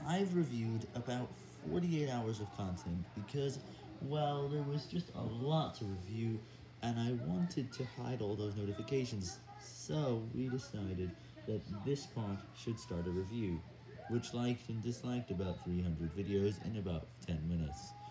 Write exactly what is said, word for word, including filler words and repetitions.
I've reviewed about forty-eight hours of content because, well, there was just a lot to review, and I wanted to hide all those notifications, so we decided that this part should start a review, which liked and disliked about three hundred videos in about ten minutes.